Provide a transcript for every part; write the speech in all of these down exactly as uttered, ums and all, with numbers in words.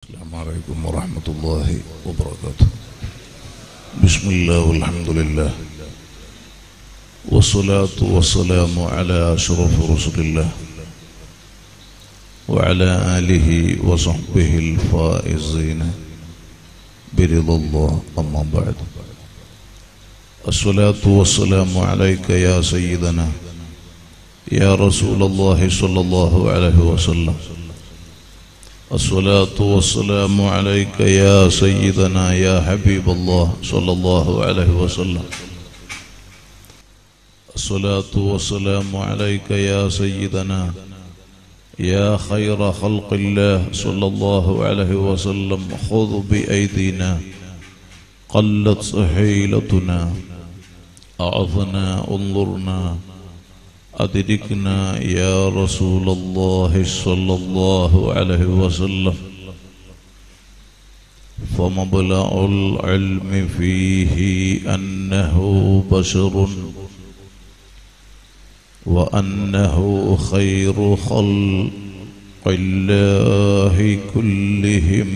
السلام عليكم ورحمة الله وبركاته. بسم الله والحمد لله والصلاة والسلام على أشرف رسل الله وعلى آله وصحبه الفائزين برضا الله. أما بعد، الصلاة والسلام عليك يا سيدنا يا رسول الله صلى الله عليه وسلم. الصلاة والسلام عليك يا سيدنا يا حبيب الله صلى الله عليه وسلم. الصلاة والسلام عليك يا سيدنا يا خير خلق الله صلى الله عليه وسلم. خذ بأيدينا قلت حيلتنا، أعظنا انظرنا أدركنا يا رسول الله صلى الله عليه وسلم. فمبلغ العلم فيه أنه بشر وأنه خير خلق الله كلهم.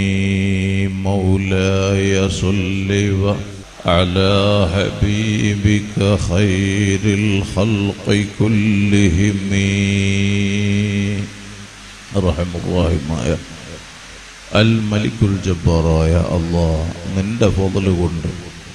مولاي صل على حبيبك خير الخلق كلهم. رحم الله يا الملك الجبار يا الله. നിന്റെ ഫضل കൊണ്ട്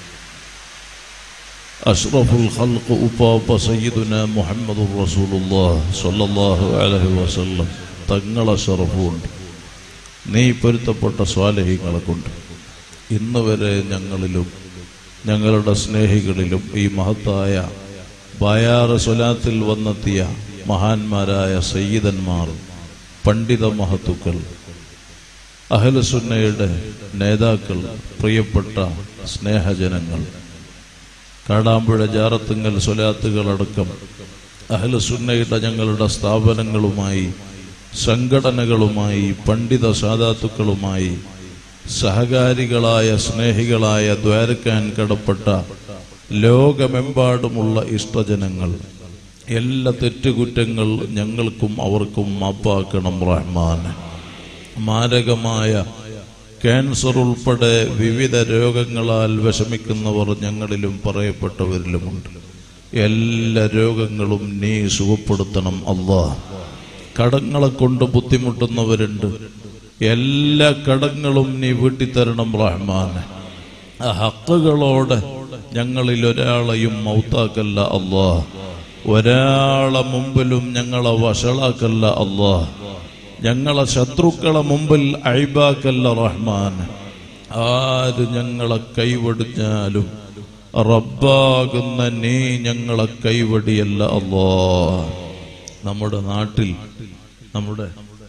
അഷ്റഫുൽ ഖൽഖ് ഉപ്പാപ്പ സയ്യിദുനാ മുഹമ്മദുർ റസൂലുള്ളാഹി സ്വല്ലല്ലാഹു അലൈഹി വസല്ലം തങ്ങളെ ശറഫുണ്ട് നീ പൊരുത്തപ്പെട്ട സ്വാലിഹീങ്ങളെ കൊണ്ട് ഇന്ന് വരെ ഞങ്ങളിലും ഞങ്ങളുടെ സ്നേഹികളിലും ഈ മഹത്തായ ബായാറ് സ്വലാത്തിൽ വന്നെത്തിയ മഹാന്മാരായ സയ്യിദന്മാർ, പണ്ഡിത മഹത്തുക്കൾ, അഹ്ലുസുന്നയുടെ നേതാക്കൾ, പ്രിയപ്പെട്ട സ്നേഹജനങ്ങൾ, കാടാമ്പുഴ ജാറത്തുങ്കൽ സ്വലാത്തുകളടക്കം അഹ്ലുസുന്നയുടെ ഞങ്ങളുടെ സ്ഥാപനങ്ങളുമായി, സംഘടനകളുമായി, പണ്ഡിത സാദാത്തുക്കളുമായി സഹകാരികളായ സ്നേഹികളായ ദ്വാരക്കാൻ കടപ്പെട്ട ലോകമെമ്പാടുമുള്ള ഇഷ്ടജനങ്ങൾ, എല്ലാ തെറ്റുകുറ്റങ്ങൾ ഞങ്ങൾക്കും അവർക്കും മാപ്പാക്കണം റഹ്മാൻ. മാരകമായ ക്യാൻസർ ഉൾപ്പെടെ വിവിധ രോഗങ്ങളാൽ വിഷമിക്കുന്നവർ ഞങ്ങളിലും പറയപ്പെട്ടവരിലുമുണ്ട്. എല്ലാ രോഗങ്ങളും നീ സുഖപ്പെടുത്തണം അല്ലാഹ്. കടങ്ങളെ കൊണ്ട് ബുദ്ധിമുട്ടുന്നവരുണ്ട്, എല്ലാ കടങ്ങളും നീ വീട്ടിത്തരണം റഹ്മാൻ. ആ ഹക്കുകളോടെ ഞങ്ങളിൽ ഒരാളെയും മൗത്താക്കല്ല അല്ലാഹ്. ഒരാളെ മുമ്പിലും ഞങ്ങളെ വഷളാക്കല്ല അല്ലാഹ്. ഞങ്ങളെ ശത്രുക്കളെ മുമ്പിൽ അയ്ബാക്കല്ല റഹ്മാൻ. ആര് ഞങ്ങളെ കൈവടിഞ്ഞാലും റബ്ബാകുന്ന നീ ഞങ്ങളെ കൈവടിയല്ല അല്ലാഹ്. നമ്മുടെ നാട്ടിൽ നമ്മുടെ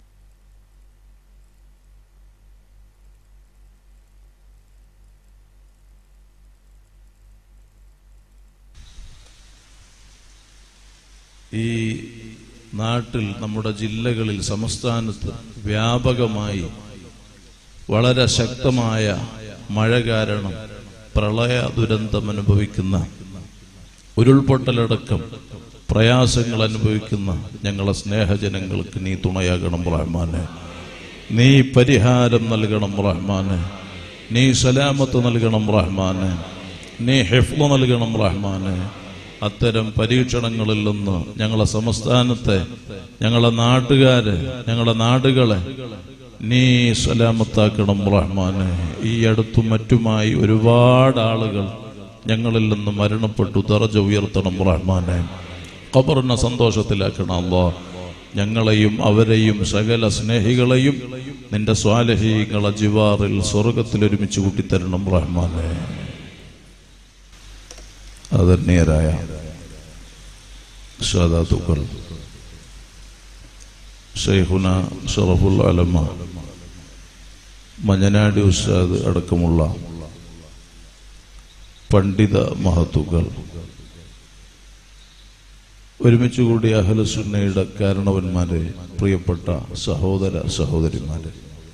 ഈ നാട്ടിൽ, നമ്മുടെ ജില്ലകളിൽ, സംസ്ഥാനത്ത് വ്യാപകമായി വളരെ ശക്തമായ മഴ കാരണം പ്രളയ ദുരന്തം അനുഭവിക്കുന്ന, ഉരുൾപൊട്ടലടക്കം പ്രയാസങ്ങൾ അനുഭവിക്കുന്ന ഞങ്ങളെ സ്നേഹജനങ്ങൾക്ക് നീ തുണയാകണം റഹ്മാനെ. നീ പരിഹാരം നൽകണം റഹ്മാനെ. നീ സലാമത്ത് നൽകണം റഹ്മാനെ. നീ ഹിഫ്ള് നൽകണം റഹ്മാനെ. അത്തരം പരീക്ഷണങ്ങളിൽ നിന്ന് ഞങ്ങളെ സംസ്ഥാനത്തെ, ഞങ്ങളെ നാട്ടുകാരെ, ഞങ്ങളെ നാടുകളെ നീ സലാമത്താക്കണം റഹ്മാനെ. ഈ അടുത്തും മറ്റുമായി ഒരുപാട് ആളുകൾ ഞങ്ങളിൽ നിന്ന് മരണപ്പെട്ടു. ദറജ ഉയർത്തണം റഹ്മാനെ. ഖബറിനെ സന്തോഷത്തിലാക്കണം അല്ലാഹ്. ഞങ്ങളെയും അവരെയും സകല സ്നേഹികളെയും നിന്റെ സ്വാലിഹീങ്ങളെ ജിവാറിൽ സ്വർഗത്തിൽ ഒരുമിച്ച് കൂട്ടിത്തരണം റഹ്മാനെ. ആദരണീയരായ സാദാത്തുക്കൾ, ശൈഖുന ശറഫുൽ അലമ മഞ്ഞനാടി ഉസ്താദ് അടക്കമുള്ള പണ്ഡിത മഹത്തുക്കൾ, ഒരുമിച്ച് കൂടി അഹ്ലുസുന്നയുടെ കാരണവന്മാരെ, പ്രിയപ്പെട്ട സഹോദര സഹോദരിമാരെ,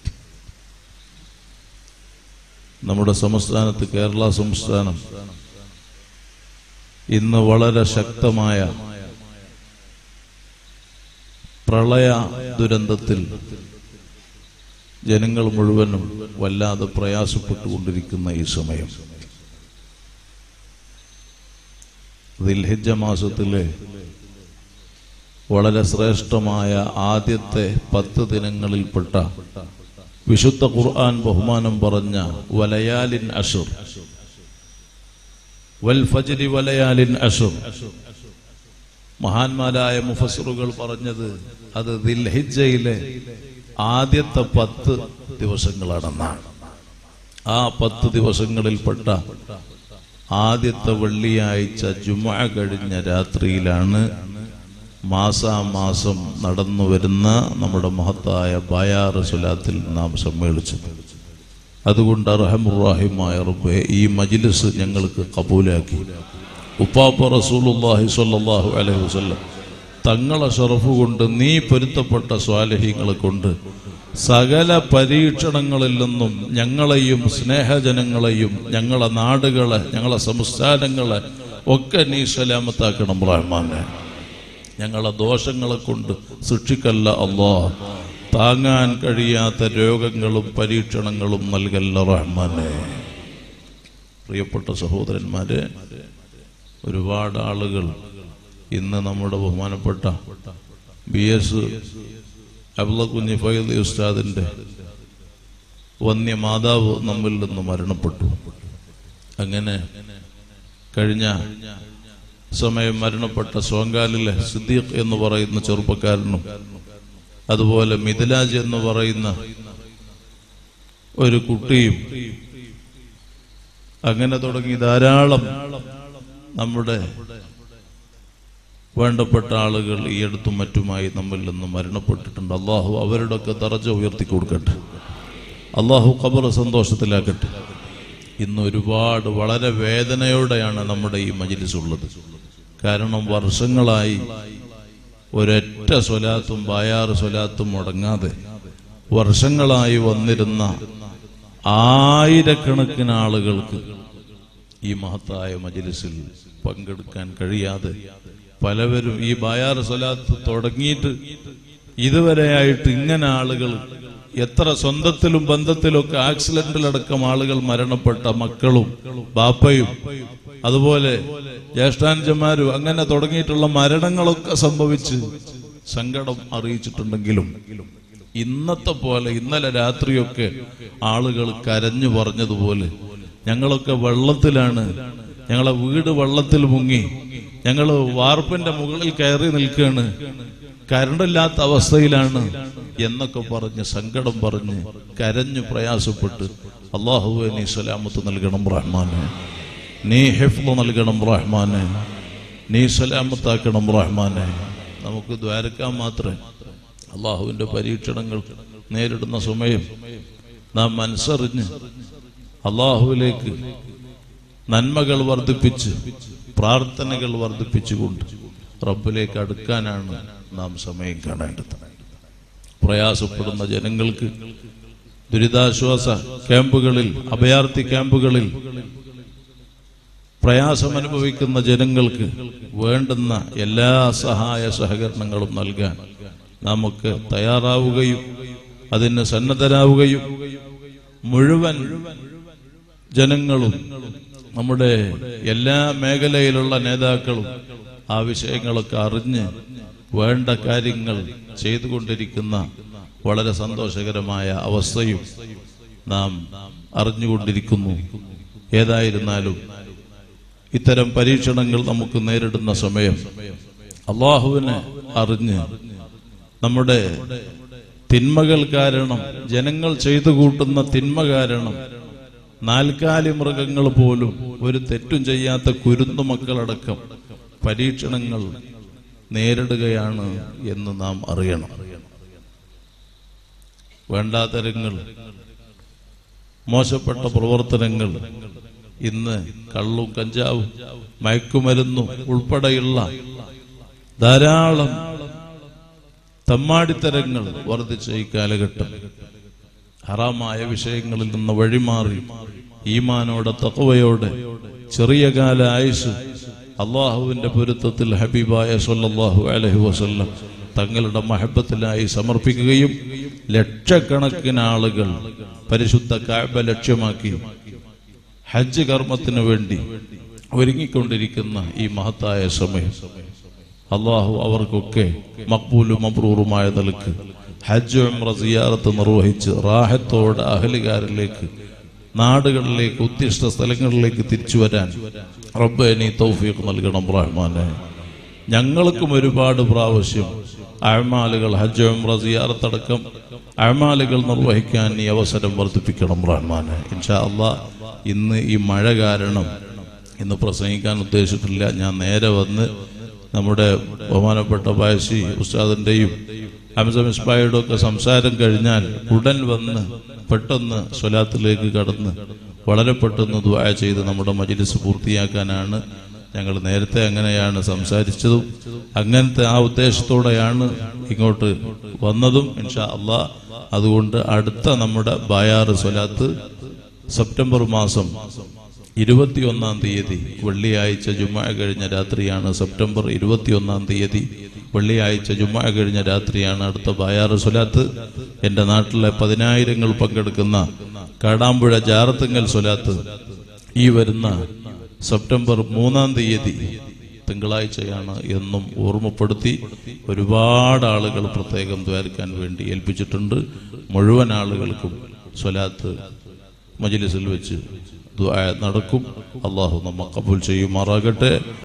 നമ്മുടെ സംസ്ഥാനത്ത്, കേരള സംസ്ഥാനം ഇന്ന് വളരെ ശക്തമായ പ്രളയ ദുരന്തത്തിൽ ജനങ്ങൾ മുഴുവനും വല്ലാതെ പ്രയാസപ്പെട്ടുകൊണ്ടിരിക്കുന്ന ഈ സമയം, ദിൽഹിജ്ജ മാസത്തിലെ വളരെ ശ്രേഷ്ഠമായ ആദ്യത്തെ പത്ത് ദിനങ്ങളിൽപ്പെട്ട വിശുദ്ധ ഖുർആൻ ബഹുമാനം പറഞ്ഞ വലയാലിൻ അശ്ർ, വൽ ഫജ്രി വലയാലിൻ അശ്ർ, മഹാന്മാരായ മുഫസ്സിറുകൾ പറഞ്ഞത് അത് ദിൽഹിജ്ജയിലെ ആദ്യത്തെ പത്ത് ദിവസങ്ങളാണെന്നാണ്. ആ പത്ത് ദിവസങ്ങളിൽപ്പെട്ട ആദ്യത്തെ വെള്ളിയാഴ്ച ജുമുഅ കഴിഞ്ഞ രാത്രിയിലാണ് മാസാമാസം നടന്നു വരുന്ന നമ്മുടെ മഹത്തായ ബയാറ് സ്വലാത്തിൽ നാം സമ്മേളിച്ചത്. അതുകൊണ്ട് അർഹമുർറഹീമായ റബ്ബേ, ഈ മജ്ലിസ് ഞങ്ങൾക്ക് കബൂലാക്കി ഉപ്പാപ്പ റസൂലുള്ളാഹി സ്വല്ലല്ലാഹു അലൈഹി വസല്ലം തങ്ങളെ ശറഫ് കൊണ്ട് നീ പൊരുത്തപ്പെട്ട സ്വാലിഹീങ്ങളെ കൊണ്ട് സകല പരീക്ഷണങ്ങളിൽ നിന്നും ഞങ്ങളെയും സ്നേഹജനങ്ങളെയും ഞങ്ങളെ നാടുകളെ ഞങ്ങളെ സംസ്ഥാനങ്ങളെ ഒക്കെ നീ സലാമത്താക്കണം റഹ്മാനെ. ഞങ്ങളെ ദോഷങ്ങളെ കൊണ്ട് ശിക്ഷിക്കല്ല അല്ലാഹ്. താങ്ങാൻ കഴിയാത്ത രോഗങ്ങളും പരീക്ഷണങ്ങളും നൽകല്ല റഹ്മാനെ. പ്രിയപ്പെട്ട സഹോദരന്മാരെ, ഒരുപാട് ആളുകൾ ഇന്ന് നമ്മുടെ ബഹുമാനപ്പെട്ട ബി എസ് അബ്ദുൽ കുഞ്ഞി ഫൈദി ഉസ്താദിന്റെ വന്യമാതാവ് നമ്മിൽ നിന്ന് മരണപ്പെട്ടു. അങ്ങനെ കഴിഞ്ഞ സമയം മരണപ്പെട്ട സോങ്കാലിലെ സിദ്ദീഖ് എന്ന് പറയുന്ന ചെറുപ്പക്കാരനും അതുപോലെ മിഥിലാജ് എന്ന് പറയുന്ന ഒരു കുട്ടിയും, അങ്ങനെ തുടങ്ങി ധാരാളം നമ്മുടെ വേണ്ടപ്പെട്ട ആളുകൾ ഈ അടുത്തും മറ്റുമായി നമ്മിൽ നിന്ന് മരണപ്പെട്ടിട്ടുണ്ട്. അള്ളാഹു അവരുടെയൊക്കെ ദറജ ഉയർത്തി കൊടുക്കട്ടെ. അള്ളാഹു ഖബർ സന്തോഷത്തിലാക്കട്ടെ. ഇന്ന് ഒരുപാട് വളരെ വേദനയോടെയാണ് നമ്മുടെ ഈ മജ്ലിസ് ഉള്ളത്. കാരണം വർഷങ്ങളായി ഒരൊറ്റ സ്വലാത്തും ബായാറ് സ്വലാത്തും മുടങ്ങാതെ വർഷങ്ങളായി വന്നിരുന്ന ആയിരക്കണക്കിന് ആളുകൾക്ക് ഈ മഹത്തായ മജ്ലിസിൽ പങ്കെടുക്കാൻ കഴിയാതെ പലവരും ഈ ബായാറ് സ്വലാത്ത് തുടങ്ങിയിട്ട് ഇതുവരെയായിട്ട് ഇങ്ങനെ ആളുകൾ എത്ര സ്വന്തത്തിലും ബന്ധത്തിലൊക്കെ ആക്സിഡന്റിലടക്കം ആളുകൾ മരണപ്പെട്ട മക്കളും ബാപ്പയും അതുപോലെ ജ്യേഷ്ഠാനുജന്മാരും അങ്ങനെ തുടങ്ങിയിട്ടുള്ള മരണങ്ങളൊക്കെ സംഭവിച്ച് സങ്കടം അറിയിച്ചിട്ടുണ്ടെങ്കിലും ഇന്നത്തെ പോലെ ഇന്നലെ രാത്രിയൊക്കെ ആളുകൾ കരഞ്ഞു പറഞ്ഞതുപോലെ ഞങ്ങളൊക്കെ വെള്ളത്തിലാണ്, ഞങ്ങളെ വീട് വെള്ളത്തിൽ മുങ്ങി, ഞങ്ങൾ വാർപ്പിന്റെ മുകളിൽ കയറി നിൽക്കുകയാണ്, കരണ്ടില്ലാത്ത അവസ്ഥയിലാണ് എന്നൊക്കെ പറഞ്ഞ് സങ്കടം പറഞ്ഞ് കരഞ്ഞു പ്രയാസപ്പെട്ട് അല്ലാഹുവേ നീ സലാമത്ത് നൽകണം റഹ്മാനെ, നീ ഹിഫ്ള് നൽകണം റഹ്മാനെ, നീ സലാമത്താക്കണം റഹ്മാനെ. നമുക്ക് ദ്വാരക്കാൻ മാത്രമേ അള്ളാഹുവിന്റെ പരീക്ഷണങ്ങൾ നേരിടുന്ന സമയം നാം മനസ്സറിഞ്ഞ് അള്ളാഹുവിലേക്ക് നന്മകൾ വർദ്ധിപ്പിച്ച് പ്രാർത്ഥനകൾ വർദ്ധിപ്പിച്ചുകൊണ്ട് റബ്ബിലേക്ക് അടുക്കാനാണ് നാം സമയം കാണേണ്ടത്. പ്രയാസപ്പെടുന്ന ജനങ്ങൾക്ക് ദുരിതാശ്വാസ ക്യാമ്പുകളിൽ, അഭയാർത്ഥി ക്യാമ്പുകളിൽ പ്രയാസം അനുഭവിക്കുന്ന ജനങ്ങൾക്ക് വേണ്ടുന്ന എല്ലാ സഹായ സഹകരണങ്ങളും നൽകാൻ നമുക്ക് തയ്യാറാവുകയും അതിന് സന്നദ്ധരാവുകയും മുഴുവൻ ജനങ്ങളും നമ്മുടെ എല്ലാ മേഖലയിലുള്ള നേതാക്കളും ആ വിഷയങ്ങളൊക്കെ അറിഞ്ഞ് വേണ്ട കാര്യങ്ങൾ ചെയ്തുകൊണ്ടിരിക്കുന്ന വളരെ സന്തോഷകരമായ അവസ്ഥയും നാം അറിഞ്ഞുകൊണ്ടിരിക്കുന്നു. ഏതായിരുന്നാലും ഇത്തരം പരീക്ഷണങ്ങൾ നമുക്ക് നേരിടുന്ന സമയം അള്ളാഹുവിനെ അറിഞ്ഞ് നമ്മുടെ തിന്മകൾ കാരണം, ജനങ്ങൾ ചെയ്തു കൂട്ടുന്ന തിന്മ കാരണം നാൽക്കാലി മൃഗങ്ങൾ പോലും ഒരു തെറ്റും ചെയ്യാത്ത കുരുന്നു മക്കളടക്കം പരീക്ഷണങ്ങൾ നേരിടുകയാണ് എന്ന് നാം അറിയണം. വേണ്ടാതരങ്ങൾ, മോശപ്പെട്ട പ്രവർത്തനങ്ങൾ, ഇന്ന് കള്ളും കഞ്ചാവും മയക്കുമരുന്നും ഉൾപ്പെടെയുള്ള ധാരാളം തമ്മാടിത്തരങ്ങൾ വർദ്ധിച്ച ഈ കാലഘട്ടം ഹറാമായ വിഷയങ്ങളിൽ നിന്ന് വഴിമാറി ഈമാനോടെ തഖ്വയോടെ ചെറിയ കാല ആയുസ് അള്ളാഹുവിന്റെ പൊരുത്തത്തിൽ ഹബീബായ സ്വല്ലല്ലാഹു അലൈഹി വസല്ലം തങ്ങളുടെ മഹബത്തിലായി സമർപ്പിക്കുകയും ലക്ഷക്കണക്കിന് ആളുകൾ പരിശുദ്ധ കഅബ ലക്ഷ്യമാക്കി ഹജ്ജ് കർമ്മത്തിന് വേണ്ടി ഒരുങ്ങിക്കൊണ്ടിരിക്കുന്ന ഈ മഹത്തായ സമയം അള്ളാഹു അവർക്കൊക്കെ മഖ്ബൂലും മബ്റൂറുമായ നിലക്ക് ഹജ്ജ് ഉംറ സിയാറത്ത് നിർവഹിച്ച് റാഹത്തോടെ അഹലുകാരിലേക്ക് നാടുകളിലേക്ക് ഉദ്ദിഷ്ട സ്ഥലങ്ങളിലേക്ക് തിരിച്ചു വരാൻ റബ്ബേ നീ തൗഫീഖ് നൽകണം റഹ്മാനെ. ഞങ്ങൾക്കും ഒരുപാട് പ്രാവശ്യം അഅ്മാലുകൾ ഹജ്ജ് ഉംറ സിയാറത്ത് അടക്കം അഅ്മാലുകൾ നിർവഹിക്കാൻ നീ അവസരം വർദ്ധിപ്പിക്കണം റഹ്മാനെ. ഇൻഷാ അല്ലാഹ് ഇന്ന് ഈ മഴ കാരണം ഇന്ന് പ്രസംഗിക്കാൻ ഉദ്ദേശിച്ചിട്ടില്ല. ഞാൻ നേരെ വന്ന് നമ്മുടെ ബഹുമാനപ്പെട്ട ബായസി ഉസ്താദിന്റെയും ഹംസ മിസ്ബായുടെ ഒക്കെ സംസാരം കഴിഞ്ഞാൽ ഉടൻ വന്ന് പെട്ടെന്ന് സ്വലാത്തിലേക്ക് കടന്ന് വളരെ പെട്ടെന്ന് ദുആ ചെയ്ത് നമ്മുടെ മജ്ലിസ് പൂർത്തിയാക്കാനാണ് ഞങ്ങൾ നേരത്തെ അങ്ങനെയാണ് സംസാരിച്ചതും അങ്ങനത്തെ ആ ഉദ്ദേശത്തോടെയാണ് ഇങ്ങോട്ട് വന്നതും ഇൻഷാ അല്ലാഹ്. അതുകൊണ്ട് അടുത്ത നമ്മുടെ ബായാറ് സ്വലാത്ത് സെപ്റ്റംബർ മാസം ഇരുപത്തിയൊന്നാം തീയതി വെള്ളിയാഴ്ച ജുമുഅ കഴിഞ്ഞ രാത്രിയാണ്. സെപ്റ്റംബർ ഇരുപത്തിയൊന്നാം തീയതി വെള്ളിയാഴ്ച ജുമുഅ കഴിഞ്ഞ രാത്രിയാണ് അടുത്ത ബായാറ് സ്വലാത്ത്. എൻ്റെ നാട്ടിലെ പതിനായിരങ്ങൾ പങ്കെടുക്കുന്ന കാടാമ്പുഴ ജാറത്തുങ്കൽ സ്വലാത്ത് ഈ വരുന്ന സെപ്റ്റംബർ മൂന്നാം തീയതി തിങ്കളാഴ്ചയാണ് എന്നും ഓർമ്മപ്പെടുത്തി ഒരുപാട് ആളുകൾ പ്രത്യേകം ദ്വാരക്കാൻ വേണ്ടി ഏൽപ്പിച്ചിട്ടുണ്ട്. മുഴുവൻ ആളുകൾക്കും സ്വലാത്ത് മജ്ലിസിൽ വെച്ച് ദുആ നടക്കും. അല്ലാഹു നമ്മെ ഖബൂൽ ചെയ്യുമാറാകട്ടെ.